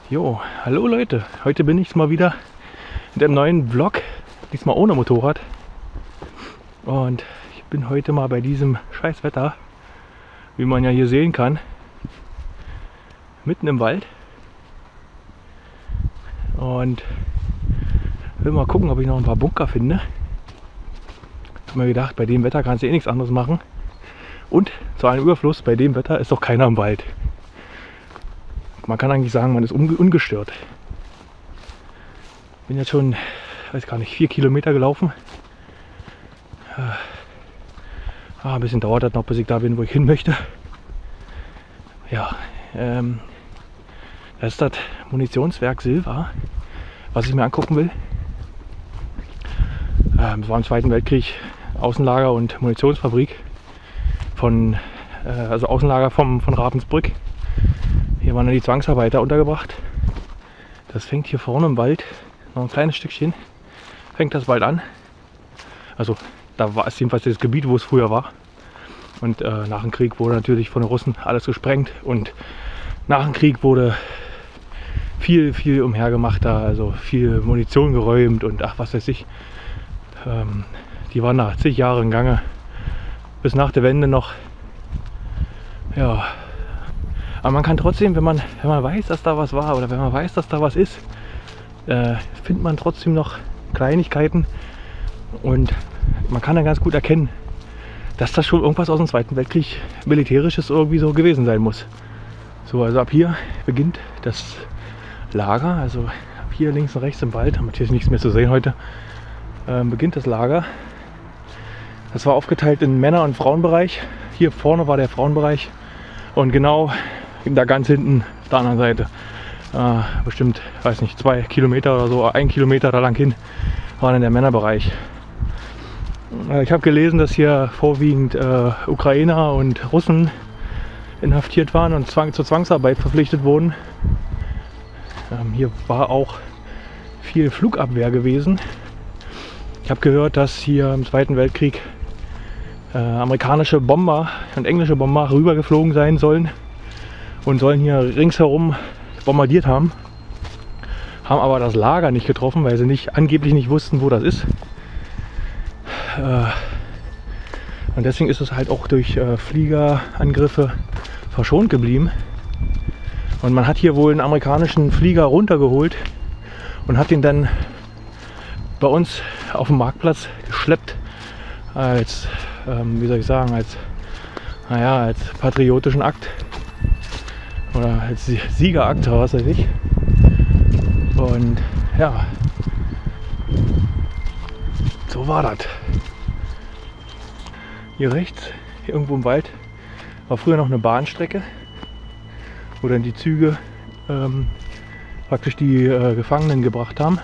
Jo, hallo Leute, heute bin ich mal wieder mit einem neuen Vlog, diesmal ohne Motorrad. Und ich bin heute mal bei diesem scheiß Wetter, wie man ja hier sehen kann, mitten im Wald. Und will mal gucken, ob ich noch ein paar Bunker finde. Ich habe mir gedacht, bei dem Wetter kannst du eh nichts anderes machen. Und zu einem Überfluss, bei dem Wetter ist doch keiner im Wald. Man kann eigentlich sagen, man ist ungestört. Bin jetzt schon, weiß gar nicht, 4 Kilometer gelaufen. Ein bisschen dauert das noch, bis ich da bin, wo ich hin möchte. Ja, das ist das Munitionswerk Silva, was ich mir angucken will. Es war im Zweiten Weltkrieg Außenlager und Munitionsfabrik also Außenlager von Ravensbrück. Hier waren dann die Zwangsarbeiter untergebracht. Das fängt hier vorne im Wald, noch ein kleines Stückchen, fängt das Wald an. Also da war es jedenfalls das Gebiet, wo es früher war. Und nach dem Krieg wurde natürlich von den Russen alles gesprengt. Und nach dem Krieg wurde viel umhergemacht da, also viel Munition geräumt und ach was weiß ich. Die waren da zig Jahre in Gange, bis nach der Wende noch. Ja. Aber man kann trotzdem, wenn man weiß, dass da was war oder wenn man weiß, dass da was ist, findet man trotzdem noch Kleinigkeiten und man kann dann ganz gut erkennen, dass das schon irgendwas aus dem Zweiten Weltkrieg Militärisches irgendwie so gewesen sein muss. So, also ab hier beginnt das Lager, also ab hier links und rechts im Wald, damit hier ist nichts mehr zu sehen heute, beginnt das Lager. Das war aufgeteilt in Männer- und Frauenbereich. Hier vorne war der Frauenbereich und genau da ganz hinten auf der anderen Seite, bestimmt, weiß nicht, 2 Kilometer oder so, 1 Kilometer da lang hin, war dann der Männerbereich. Ich habe gelesen, dass hier vorwiegend Ukrainer und Russen inhaftiert waren und zur Zwangsarbeit verpflichtet wurden. Hier war auch viel Flugabwehr gewesen. Ich habe gehört, dass hier im Zweiten Weltkrieg amerikanische Bomber und englische Bomber rübergeflogen sein sollen und sollen hier ringsherum bombardiert haben. Haben aber das Lager nicht getroffen, weil sie angeblich nicht wussten, wo das ist. Und deswegen ist es halt auch durch Fliegerangriffe verschont geblieben. Und man hat hier wohl einen amerikanischen Flieger runtergeholt und hat ihn dann bei uns auf dem Marktplatz geschleppt als, wie soll ich sagen, als patriotischen Akt oder als Siegerakt oder was weiß ich. Und ja, so war das. Hier rechts, hier irgendwo im Wald, war früher noch eine Bahnstrecke, wo dann die Züge praktisch die Gefangenen gebracht haben.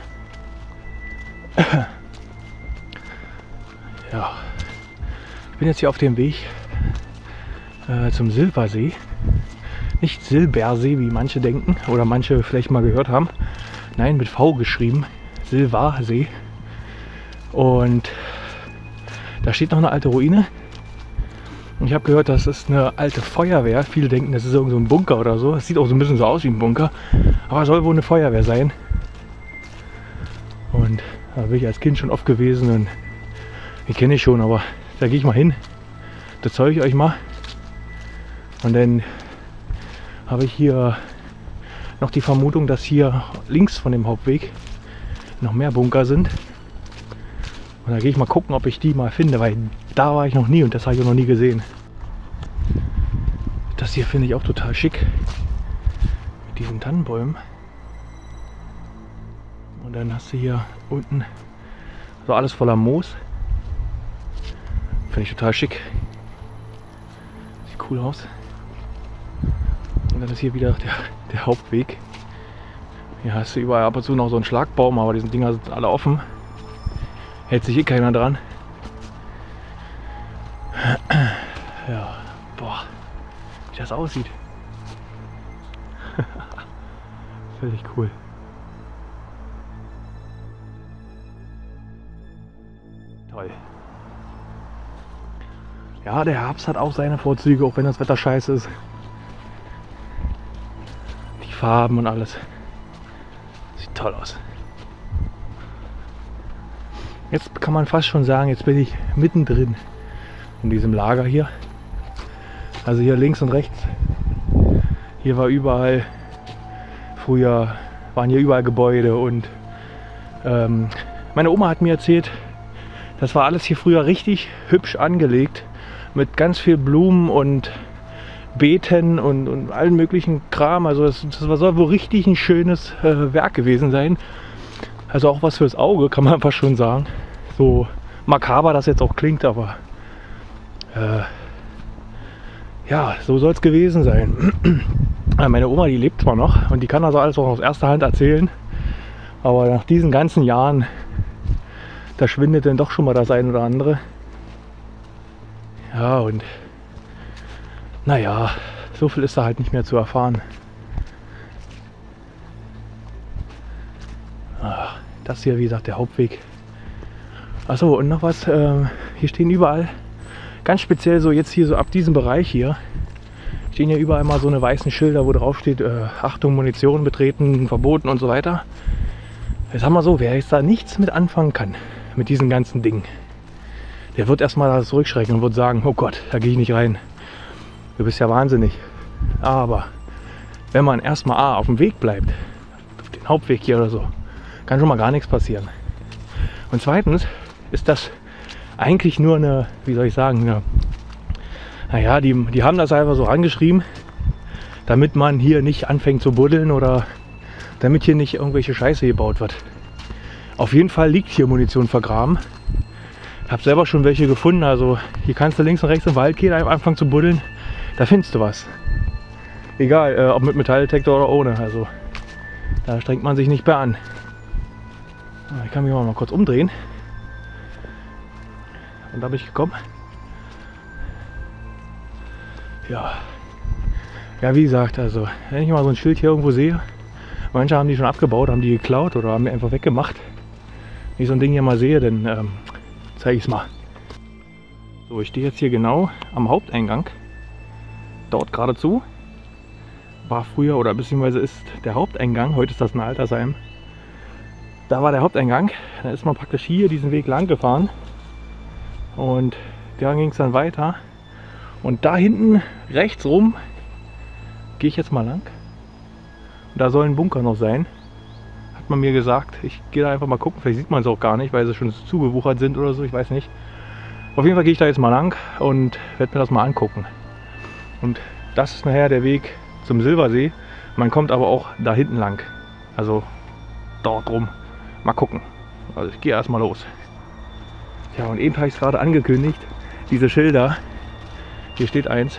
Ja, ich bin jetzt hier auf dem Weg zum Silbersee. Nicht Silbersee, wie manche denken oder manche vielleicht mal gehört haben. Nein, mit V geschrieben, Silbersee. Und da steht noch eine alte Ruine. Und ich habe gehört, das ist eine alte Feuerwehr. Viele denken, das ist irgend so ein Bunker oder so. Es sieht auch so ein bisschen so aus wie ein Bunker. Aber es soll wohl eine Feuerwehr sein. Und da bin ich als Kind schon oft gewesen und die kenne ich schon, aber da gehe ich mal hin. Das zeige ich euch mal. Und dann habe ich hier noch die Vermutung, dass hier links von dem Hauptweg noch mehr Bunker sind. Und da gehe ich mal gucken, ob ich die mal finde, weil da war ich noch nie und das habe ich auch noch nie gesehen. Das hier finde ich auch total schick. Mit diesen Tannenbäumen. Und dann hast du hier unten so alles voller Moos. Finde ich total schick. Sieht cool aus. Und dann ist hier wieder der Hauptweg. Hier hast du überall ab und zu noch so einen Schlagbaum, aber diese Dinger sind alle offen. Hält sich eh keiner dran. Ja, boah, wie das aussieht. Völlig cool. Toll. Ja, der Herbst hat auch seine Vorzüge, auch wenn das Wetter scheiße ist. Die Farben und alles. toll aus. Jetzt kann man fast schon sagen, jetzt bin ich mittendrin in diesem Lager hier. Also hier links und rechts, hier war überall, früher waren hier überall Gebäude und meine Oma hat mir erzählt, das war alles hier früher richtig hübsch angelegt mit ganz viel Blumen und Beeten und allen möglichen Kram. Also das soll wohl richtig ein schönes Werk gewesen sein. Also auch was fürs Auge, kann man einfach schon sagen. So makaber das jetzt auch klingt, aber ja, so soll es gewesen sein. Meine Oma, die lebt zwar noch und die kann also alles auch aus erster Hand erzählen, aber nach diesen ganzen Jahren, da schwindet dann doch schon mal das ein oder andere. Ja, und naja, so viel ist da halt nicht mehr zu erfahren. Das hier, wie gesagt, der Hauptweg. Achso, und noch was, hier stehen überall, ganz speziell so jetzt hier so ab diesem Bereich hier, stehen ja überall mal so eine weißen Schilder, wo drauf steht, Achtung, Munition betreten, verboten und so weiter. Jetzt haben wir so, wer jetzt da nichts mit anfangen kann, mit diesen ganzen Dingen, der wird erstmal da zurückschrecken und wird sagen, oh Gott, da gehe ich nicht rein. Du bist ja wahnsinnig. Aber wenn man erstmal auf dem Weg bleibt, auf den Hauptweg hier oder so, kann schon mal gar nichts passieren. Und zweitens ist das eigentlich nur eine, wie soll ich sagen, naja, die haben das einfach so angeschrieben, damit man hier nicht anfängt zu buddeln oder damit hier nicht irgendwelche Scheiße gebaut wird. Auf jeden Fall liegt hier Munition vergraben. Ich habe selber schon welche gefunden, also hier kannst du links und rechts im Wald gehen, anfangen zu buddeln, da findest du was. Egal, ob mit Metalldetektor oder ohne, also da strengt man sich nicht mehr an. Ich kann mich mal kurz umdrehen. Und da bin ich gekommen. Ja. Ja, wie gesagt, also wenn ich mal so ein Schild hier irgendwo sehe, manche haben die schon abgebaut, haben die geklaut oder haben die einfach weggemacht. Wenn ich so ein Ding hier mal sehe, dann zeige ich es mal. So, ich stehe jetzt hier genau am Haupteingang. Dort geradezu. War früher oder beziehungsweise ist der Haupteingang, heute ist das ein Altersheim. Da war der Haupteingang, da ist man praktisch hier diesen Weg lang gefahren und da ging es dann weiter und da hinten rechts rum gehe ich jetzt mal lang und da soll ein Bunker noch sein, hat man mir gesagt. Ich gehe da einfach mal gucken, vielleicht sieht man es auch gar nicht, weil sie schon zugewuchert sind oder so, ich weiß nicht. Auf jeden Fall gehe ich da jetzt mal lang und werde mir das mal angucken. Und das ist nachher der Weg zum Silbersee, man kommt aber auch da hinten lang, also dort rum. Mal gucken. Also ich gehe erstmal los. Ja, und eben habe ich es gerade angekündigt. Diese Schilder. Hier steht eins.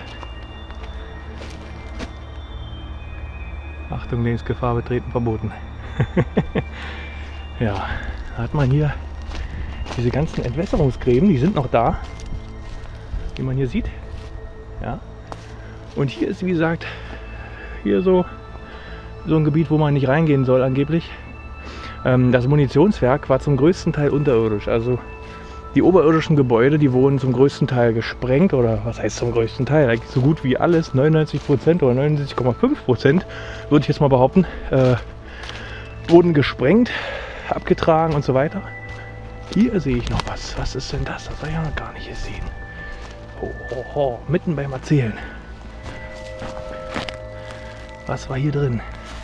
Achtung, Lebensgefahr betreten verboten. Ja, da hat man hier diese ganzen Entwässerungsgräben, die sind noch da. Wie man hier sieht. Ja. Und hier ist, wie gesagt, hier so ein Gebiet, wo man nicht reingehen soll angeblich. Das Munitionswerk war zum größten Teil unterirdisch, also die oberirdischen Gebäude, die wurden zum größten Teil gesprengt, oder was heißt zum größten Teil, eigentlich so gut wie alles, 99% oder 99,5% würde ich jetzt mal behaupten, wurden gesprengt, abgetragen und so weiter. Hier sehe ich noch was, was ist denn das? Das habe ich ja noch gar nicht gesehen. Mitten beim Erzählen. Was war hier drin?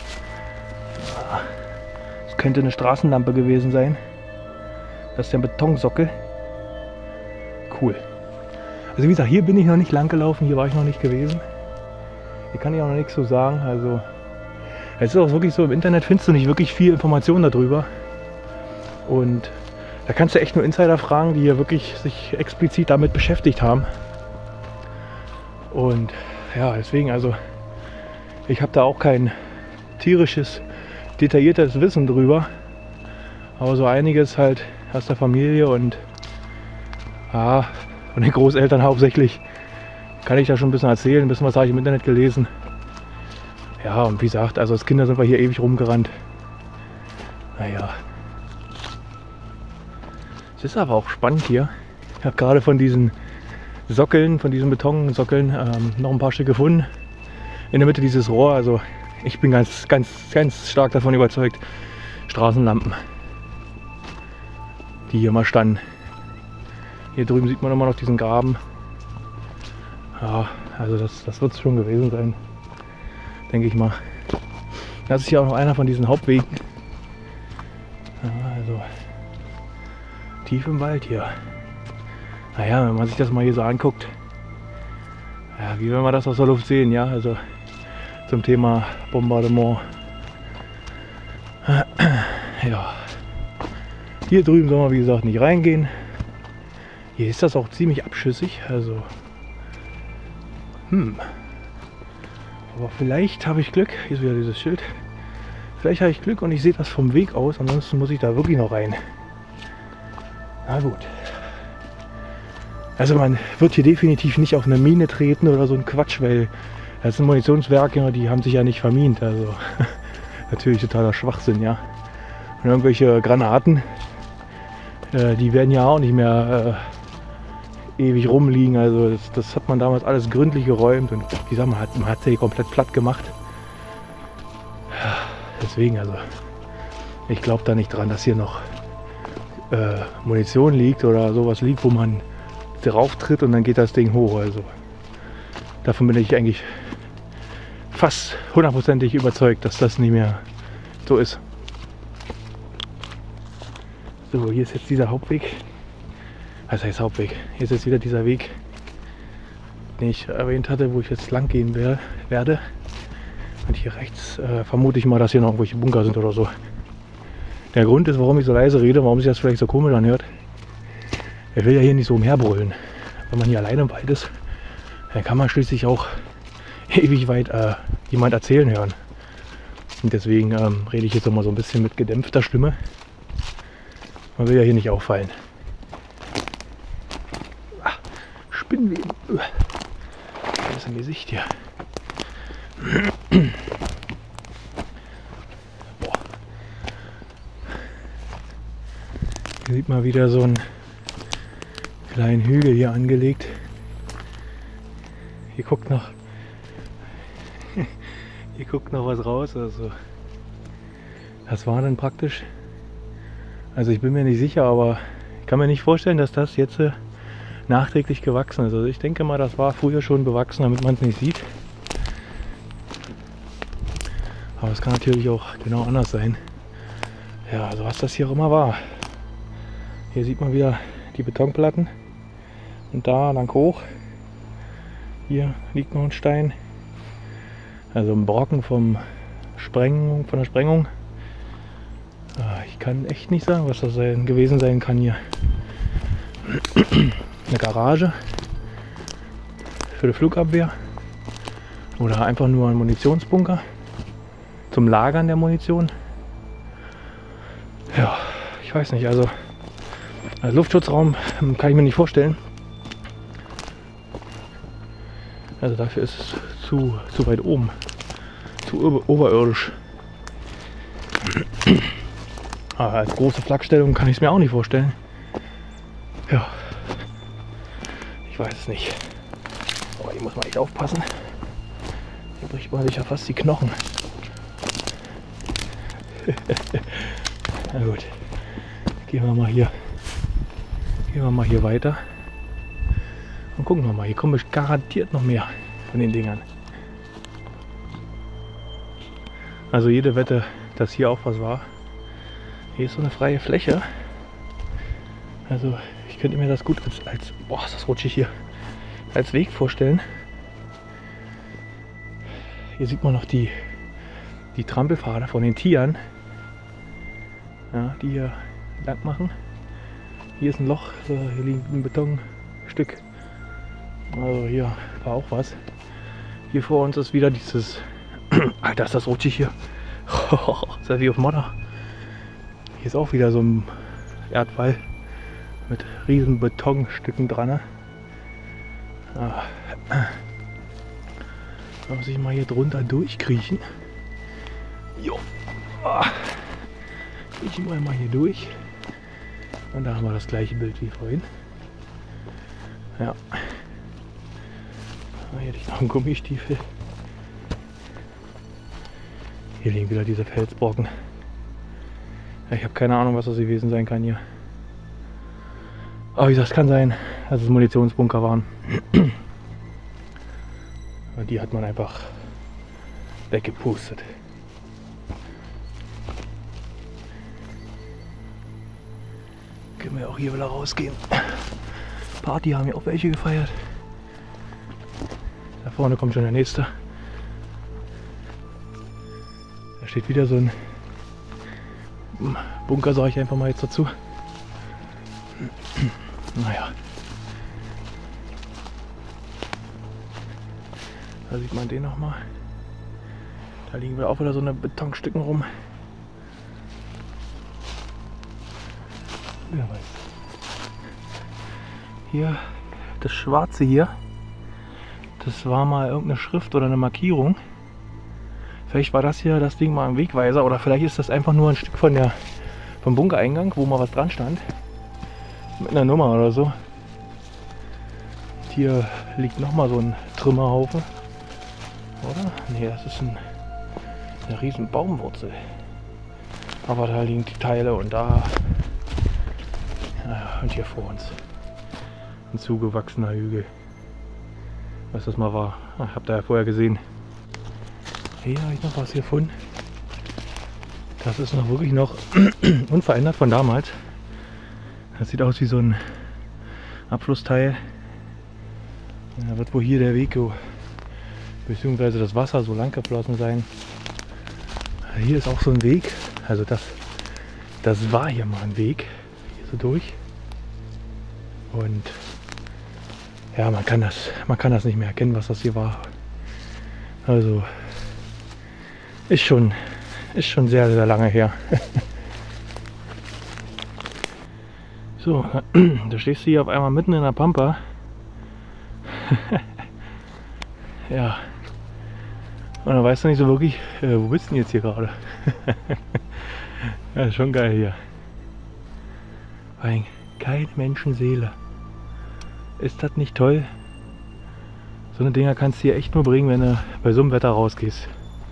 Könnte eine Straßenlampe gewesen sein. Das ist der Betonsockel. Cool. Also wie gesagt, hier bin ich noch nicht lang gelaufen, hier war ich noch nicht gewesen. Hier kann ich auch noch nichts zu sagen. Also es ist auch wirklich so, im Internet findest du nicht wirklich viel Informationen darüber. Und da kannst du echt nur Insider fragen, die ja wirklich sich explizit damit beschäftigt haben. Und ja, deswegen, also ich habe da auch kein tierisches detailliertes Wissen drüber, aber so einiges halt aus der Familie und von den Großeltern hauptsächlich kann ich da schon ein bisschen erzählen, ein bisschen was habe ich im Internet gelesen. Ja, und wie gesagt, also als Kinder sind wir hier ewig rumgerannt. Naja. Es ist aber auch spannend hier. Ich habe gerade von diesen Sockeln, von diesen Betonsockeln noch ein paar Stück gefunden. In der Mitte dieses Rohr, also ich bin ganz stark davon überzeugt, Straßenlampen, die hier mal standen. Hier drüben sieht man immer noch diesen Graben. Ja, also das wird es schon gewesen sein, denke ich mal. Das ist hier auch noch einer von diesen Hauptwegen. Ja, also tief im Wald hier. Naja, wenn man sich das mal hier so anguckt, ja, wie will man das aus der Luft sehen, ja, also zum Thema Bombardement. Ja, hier drüben soll man wie gesagt nicht reingehen. Hier ist das auch ziemlich abschüssig, also aber vielleicht habe ich Glück, hier ist wieder dieses Schild, vielleicht habe ich Glück und ich sehe das vom Weg aus, ansonsten muss ich da wirklich noch rein. Na gut. Also man wird hier definitiv nicht auf eine Mine treten oder so ein Quatsch, weil das sind Munitionswerke, die haben sich ja nicht vermint, also natürlich totaler Schwachsinn, ja. Und irgendwelche Granaten, die werden ja auch nicht mehr ewig rumliegen, also das hat man damals alles gründlich geräumt und wie gesagt, man hat sie komplett platt gemacht. Deswegen, also ich glaube da nicht dran, dass hier noch Munition liegt oder sowas liegt, wo man drauf tritt und dann geht das Ding hoch. Also davon bin ich eigentlich fast hundertprozentig überzeugt, dass das nicht mehr so ist. So, hier ist jetzt dieser Hauptweg. Was heißt Hauptweg? Hier ist jetzt wieder dieser Weg, den ich erwähnt hatte, wo ich jetzt lang gehen werde. Und hier rechts vermute ich mal, dass hier noch irgendwelche Bunker sind oder so. Der Grund ist, warum ich so leise rede, warum sich das vielleicht so komisch anhört. Er will ja hier nicht so umherbrüllen. Wenn man hier alleine im Wald ist, dann kann man schließlich auch ewig weit jemand erzählen hören. Und deswegen rede ich jetzt immer so ein bisschen mit gedämpfter Stimme. Man will ja hier nicht auffallen. Ah, Spinnenweben. Das ist im Gesicht hier. Boah. Hier sieht man wieder so einen kleinen Hügel hier angelegt. Hier guckt noch was raus. Also das war dann praktisch. Also ich bin mir nicht sicher, aber ich kann mir nicht vorstellen, dass das jetzt nachträglich gewachsen ist. Also ich denke mal, das war früher schon bewachsen, damit man es nicht sieht. Aber es kann natürlich auch genau anders sein. Ja, also was das hier auch immer war. Hier sieht man wieder die Betonplatten und da lang hoch. Hier liegt noch ein Stein. Also ein Brocken von der Sprengung. Ich kann echt nicht sagen, was das gewesen sein kann hier. Eine Garage für die Flugabwehr oder einfach nur ein Munitionsbunker zum Lagern der Munition. Ja, ich weiß nicht, also als Luftschutzraum kann ich mir nicht vorstellen. Also dafür ist es zu weit oben, zu oberirdisch. Aber als große Flakstellung kann ich es mir auch nicht vorstellen. Ja, ich weiß es nicht. Aber hier muss man echt aufpassen. Hier bricht man sich ja fast die Knochen. Na gut, gehen wir mal hier weiter und gucken wir mal. Hier kommen garantiert noch mehr von den Dingern. Also jede Wette, dass hier auch was war. Hier ist so eine freie Fläche. Also ich könnte mir das gut als boah, ist das rutschig hier, als Weg vorstellen. Hier sieht man noch die Trampelpfade von den Tieren, ja, die hier lang machen. Hier ist ein Loch, hier liegt ein Betonstück. Also hier war auch was. Hier vor uns ist wieder dieses Alter, ist das rutschig hier. Ist ja wie auf Modder. Hier ist auch wieder so ein Erdwall mit riesen Betonstücken dran. Da muss ich mal hier drunter durchkriechen. Jo. Kriechen wir mal hier durch. Und da haben wir das gleiche Bild wie vorhin. Ja. Hier hätte ich noch einen Gummistiefel. Hier liegen wieder diese Felsbrocken. Ich habe keine Ahnung, was das gewesen sein kann hier. Aber wie gesagt, es kann sein, dass es Munitionsbunker waren. Und die hat man einfach weggepustet. Können wir auch hier wieder rausgehen. Party haben ja auch welche gefeiert. Da vorne kommt schon der nächste. Da steht wieder so ein Bunker, sage ich einfach mal jetzt dazu. Naja. Da sieht man den nochmal. Da liegen wir auch wieder so eine Betonstücken rum. Wer weiß. Hier, das Schwarze hier, das war mal irgendeine Schrift oder eine Markierung. Vielleicht war das hier das Ding mal ein Wegweiser oder vielleicht ist das einfach nur ein Stück vom Bunkereingang, wo mal was dran stand. Mit einer Nummer oder so. Hier liegt nochmal so ein Trümmerhaufen. Oder? Nee, das ist eine riesen Baumwurzel. Aber da liegen die Teile und da. Ja, und hier vor uns. Ein zugewachsener Hügel. Was das mal war. Ich habe da ja vorher gesehen. Hier habe ich noch was gefunden. Das ist noch wirklich noch unverändert von damals. Das sieht aus wie so ein Abflussteil. Da wird wohl hier der Weg bzw. das Wasser so lang geflossen sein. Hier ist auch so ein Weg. Also das war hier mal ein Weg. Hier so durch. Und ja, man kann das nicht mehr erkennen, was das hier war. Also ist schon sehr, sehr lange her. So, da stehst du hier auf einmal mitten in der Pampa. Ja. Und dann weißt du nicht so wirklich, wo bist du denn jetzt hier gerade? Ja, ist schon geil hier. Weil keine Menschenseele. Ist das nicht toll? So eine Dinger kannst du hier echt nur bringen, wenn du bei so einem Wetter rausgehst.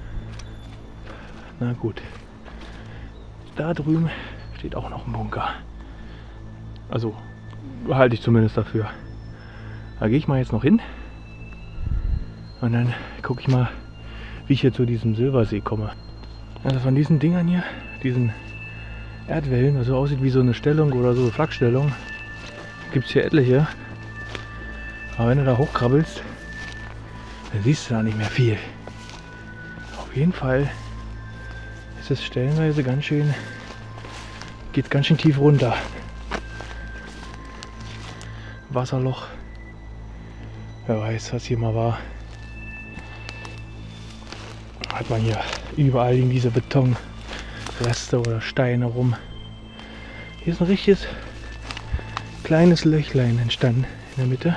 Na gut. Da drüben steht auch noch ein Bunker. Also halte ich zumindest dafür. Da gehe ich mal jetzt noch hin. Und dann gucke ich mal, wie ich hier zu diesem Silbersee komme. Also von diesen Dingern hier, diesen Erdwellen, was so aussieht wie so eine Stellung oder so eine Flakstellung, gibt es hier etliche. Aber wenn du da hochkrabbelst, dann siehst du da nicht mehr viel. Auf jeden Fall ist es stellenweise ganz schön, geht ganz schön tief runter. Wasserloch. Wer weiß, was hier mal war. Hat man hier überall liegen diese Betonreste oder Steine rum. Hier ist ein richtiges kleines Löchlein entstanden in der Mitte.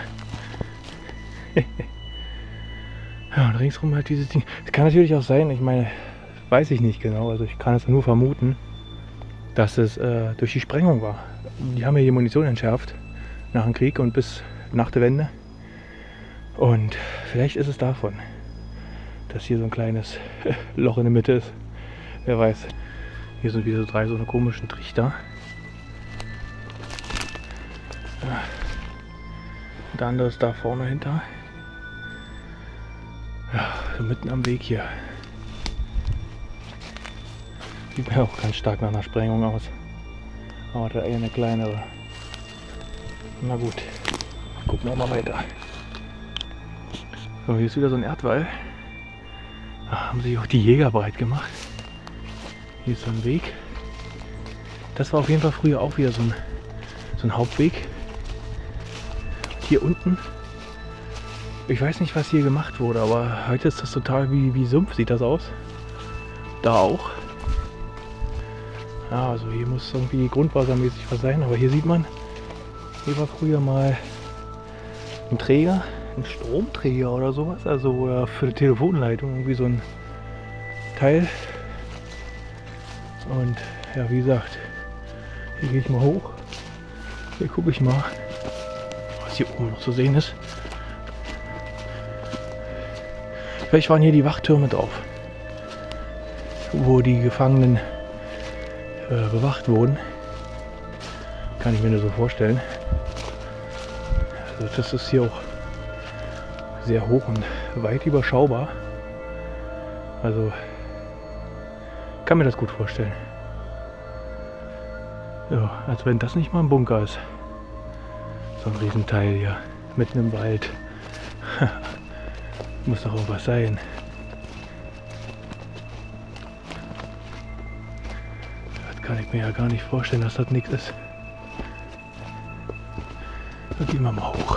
Ja, und ringsrum halt dieses Ding. Es kann natürlich auch sein, ich meine, weiß ich nicht genau, also ich kann es nur vermuten, dass es durch die Sprengung war. Die haben ja die Munition entschärft nach dem Krieg und bis nach der Wende. Und vielleicht ist es davon, dass hier so ein kleines Loch in der Mitte ist. Wer weiß. Hier sind wieder so drei so eine komischen Trichter. Ja. Der andere ist da vorne hinter. Ja, so mitten am Weg hier. Sieht mir auch ganz stark nach einer Sprengung aus. Aber da eher eine kleinere. Na gut, gucken wir mal weiter. So, hier ist wieder so ein Erdwall. Da haben sich auch die Jäger breit gemacht. Hier ist so ein Weg. Das war auf jeden Fall früher auch wieder so ein Hauptweg. Hier unten, ich weiß nicht, was hier gemacht wurde, aber heute ist das total wie Sumpf, sieht das aus. Da auch. Ja, also hier muss irgendwie grundwassermäßig was sein, aber hier sieht man, hier war früher mal ein Träger, ein Stromträger oder sowas, also für die Telefonleitung irgendwie so ein Teil. Und ja, wie gesagt, hier gehe ich mal hoch. Hier gucke ich mal, was hier oben noch zu sehen ist. Vielleicht waren hier die Wachtürme drauf, wo die Gefangenen bewacht wurden. Kann ich mir nur so vorstellen. Also das ist hier auch sehr hoch und weit überschaubar. Also kann mir das gut vorstellen. Ja, als wenn das nicht mal ein Bunker ist. So ein Riesenteil hier, mitten im Wald. Muss doch irgendwas sein. Das kann ich mir ja gar nicht vorstellen, dass das nichts ist. Dann gehen wir mal hoch.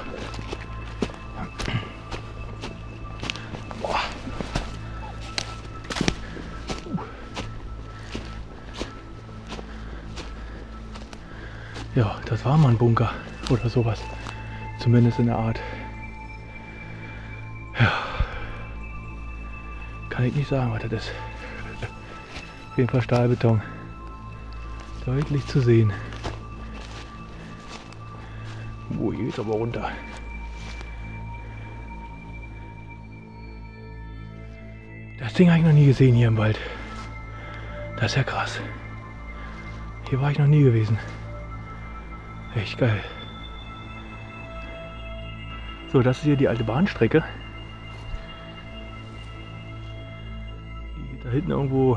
Boah. Ja, das war mal ein Bunker oder sowas. Zumindest in der Art. Ja. Kann ich nicht sagen, was das ist. Auf jeden Fall Stahlbeton. Deutlich zu sehen. Oh, hier geht's aber runter. Das Ding habe ich noch nie gesehen hier im Wald. Das ist ja krass. Hier war ich noch nie gewesen. Echt geil. So, das ist hier die alte Bahnstrecke. Die geht da hinten irgendwo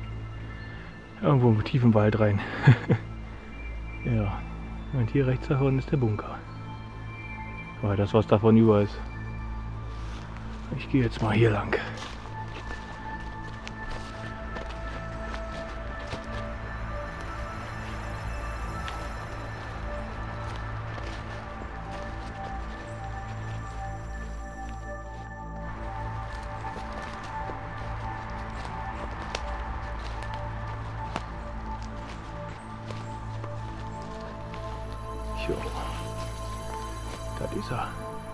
im tiefen Wald rein. Ja. Und hier rechts davon ist der Bunker. Weil das, was davon über ist. Ich gehe jetzt mal hier lang. Jo. Das ist er.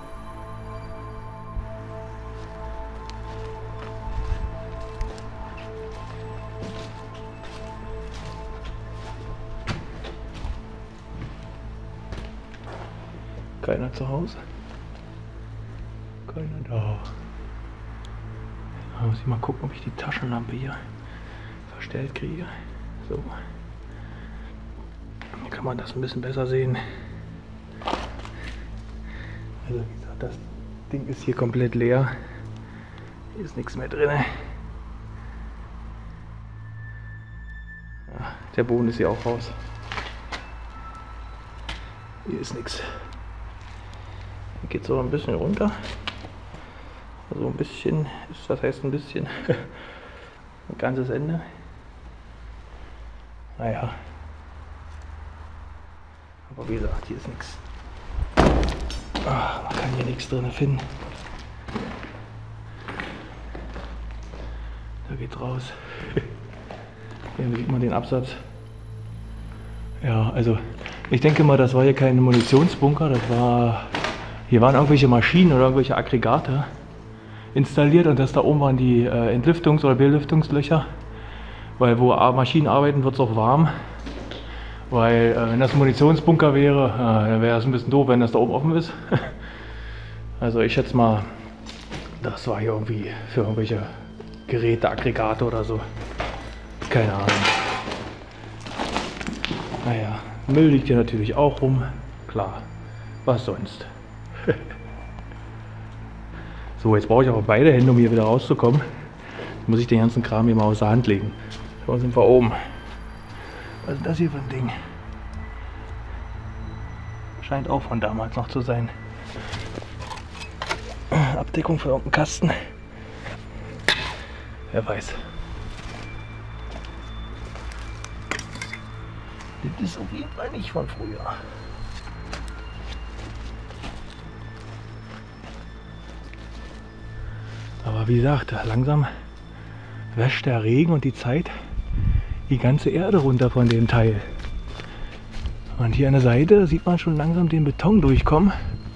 Keiner zu Hause? Keiner da. Da muss ich mal gucken, ob ich die Taschenlampe hier verstellt kriege. So. Hier kann man das ein bisschen besser sehen. Also wie gesagt, das Ding ist hier komplett leer. Hier ist nichts mehr drin. Ja, der Boden ist hier auch raus. Hier ist nichts. Hier geht es so ein bisschen runter. Also ein bisschen, das heißt ein bisschen. Ein ganzes Ende. Naja. Aber wie gesagt, hier ist nichts. Man kann hier nichts drin finden. Da geht raus. Hier sieht man den Absatz. Ja, also ich denke mal, das war hier kein Munitionsbunker. Hier waren irgendwelche Maschinen oder irgendwelche Aggregate installiert und das da oben waren die Entlüftungs- oder Belüftungslöcher. Weil wo Maschinen arbeiten, wird es auch warm. Weil wenn das ein Munitionsbunker wäre, dann wäre es ein bisschen doof, wenn das da oben offen ist. Also ich schätze mal, das war hier irgendwie für irgendwelche Geräte, Aggregate oder so. Keine Ahnung. Naja, Müll liegt hier natürlich auch rum. Klar, was sonst. So, jetzt brauche ich aber beide Hände, um hier wieder rauszukommen. Jetzt muss ich den ganzen Kram hier mal aus der Hand legen. So sind wir oben. Was ist das hier für ein Ding? Scheint auch von damals noch zu sein. Abdeckung für irgendeinen Kasten. Wer weiß. Das ist auf jeden Fall nicht von früher. Aber wie gesagt, langsam wäscht der Regen und die Zeit die ganze Erde runter von dem Teil. Und hier an der Seite sieht man schon langsam den Beton durchkommen.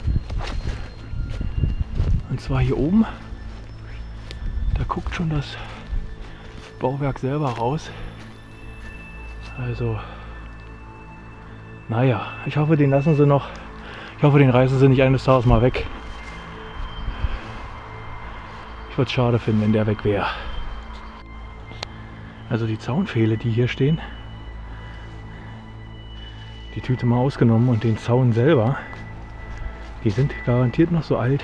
Und zwar hier oben. Da guckt schon das Bauwerk selber raus. Also, naja, ich hoffe, den lassen sie noch. Ich hoffe, den reißen sie nicht eines Tages mal weg. Ich würde es schade finden, wenn der weg wäre. Also die Zaunpfähle, die hier stehen, die Tüte mal ausgenommen und den Zaun selber. Die sind garantiert noch so alt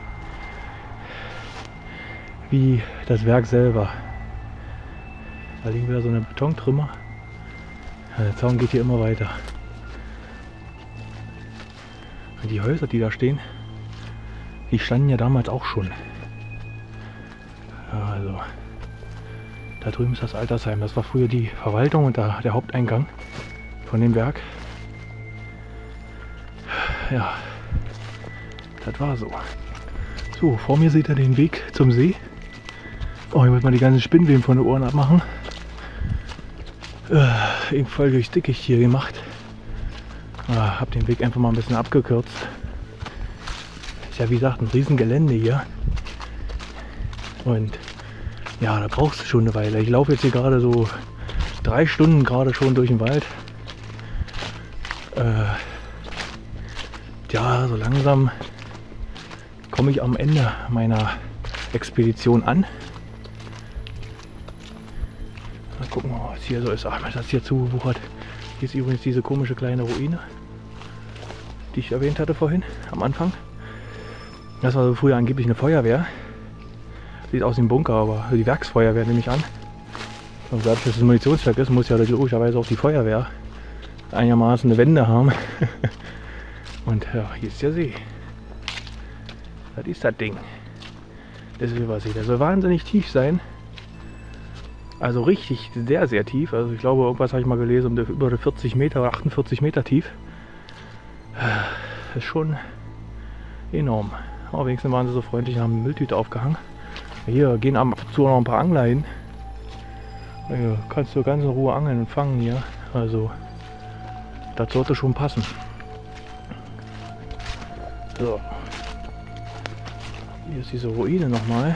wie das Werk selber. Da liegen wieder so eine Betontrümmer. Der Zaun geht hier immer weiter. Und die Häuser, die da stehen, die standen ja damals auch schon. Ja, also da drüben ist das Altersheim. Das war früher die Verwaltung und da der Haupteingang von dem Werk. Ja, das war so. So, vor mir seht ihr den Weg zum See. Oh, ich muss mal die ganzen Spinnweben von den Ohren abmachen. Voll durchs Dickicht hier gemacht. Hab den Weg einfach mal ein bisschen abgekürzt. Ist ja wie gesagt ein riesen Gelände hier. Und ja, da brauchst du schon eine Weile. Ich laufe jetzt hier gerade so 3 Stunden gerade schon durch den Wald. Ja, so langsam komme ich am Ende meiner Expedition an. Mal gucken, was hier so ist. Ach, das ist hier zugewuchert. Hier ist übrigens diese komische kleine Ruine, die ich erwähnt hatte vorhin am Anfang. Das war so früher angeblich eine Feuerwehr. Sieht aus wie ein Bunker, aber die Werksfeuerwehr nehme ich an. Und dadurch, dass es ein Munitionswerk ist, muss ja logischerweise auch die Feuerwehr einigermaßen eine Wende haben. Und ja, hier ist der See. Das ist das Ding. Das Silbersee. Der soll wahnsinnig tief sein. Also richtig sehr, sehr tief. Also ich glaube, irgendwas habe ich mal gelesen, um über 40 Meter oder 48 Meter tief. Das ist schon enorm. Aber wenigstens waren sie so freundlich und haben eine Mülltüte aufgehangen. Hier gehen ab und zu noch ein paar Angler hin. Hier kannst du ganz in Ruhe angeln und fangen hier. Also das sollte schon passen. So. Hier ist diese Ruine nochmal.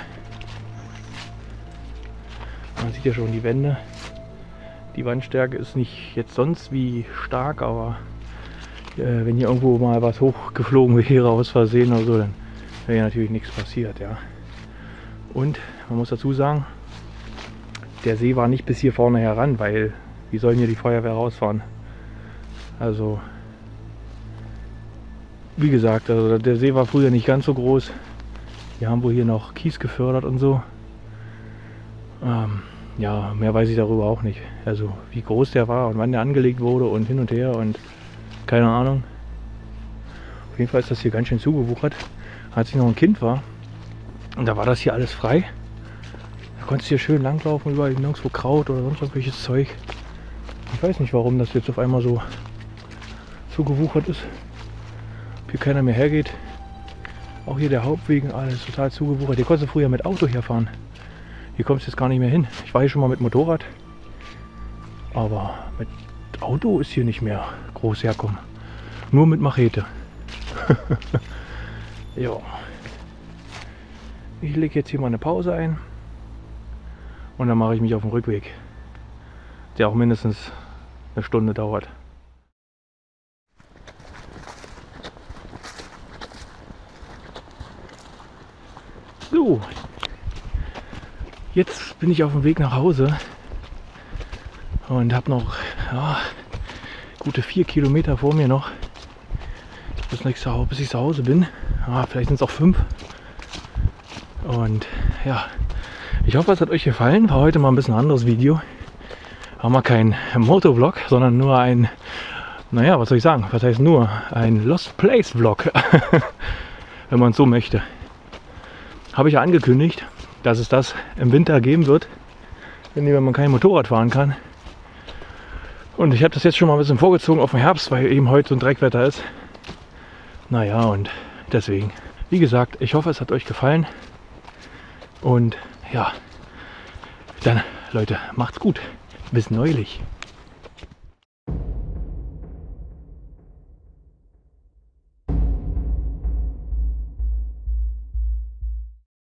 Man sieht ja schon die Wände. Die Wandstärke ist nicht jetzt sonst wie stark, aber wenn hier irgendwo mal was hochgeflogen wäre aus Versehen oder so, dann wäre hier natürlich nichts passiert, ja. Und man muss dazu sagen, der See war nicht bis hier vorne heran, weil wie sollen hier die Feuerwehr rausfahren? Also wie gesagt, also der See war früher nicht ganz so groß. Wir haben wohl hier noch Kies gefördert und so. Ja, mehr weiß ich darüber auch nicht. Also wie groß der war und wann der angelegt wurde und hin und her und keine Ahnung. Auf jeden Fall ist das hier ganz schön zugewuchert. Als ich noch ein Kind war, und da war das hier alles frei. Da konntest du hier schön langlaufen, überall nirgendwo Kraut oder sonst irgendwelches Zeug. Ich weiß nicht, warum das jetzt auf einmal so zugewuchert ist. Ob hier keiner mehr hergeht. Auch hier der Hauptweg, alles total zugewuchert. Hier konntest du früher mit Auto hier fahren. Hier kommst du jetzt gar nicht mehr hin. Ich war hier schon mal mit Motorrad. Aber mit Auto ist hier nicht mehr groß herkommen. Nur mit Machete. Ja. Ich lege jetzt hier mal eine Pause ein. Und dann mache ich mich auf den Rückweg. Der auch mindestens eine Stunde dauert. So. Jetzt bin ich auf dem Weg nach Hause. Und habe noch gute 4 Kilometer vor mir noch. Bis ich zu Hause bin. Vielleicht sind es auch 5. Und ja, ich hoffe, es hat euch gefallen. War heute mal ein bisschen anderes Video. Haben wir kein Motovlog, sondern nur ein, naja, was soll ich sagen? Was heißt nur? Ein Lost Place Vlog. Wenn man es so möchte. Habe ich ja angekündigt, dass es das im Winter geben wird, wenn man kein Motorrad fahren kann. Und ich habe das jetzt schon mal ein bisschen vorgezogen auf den Herbst, weil eben heute so ein Dreckwetter ist. Naja, und deswegen, wie gesagt, ich hoffe, es hat euch gefallen. Und ja, dann Leute, macht's gut. Bis neulich.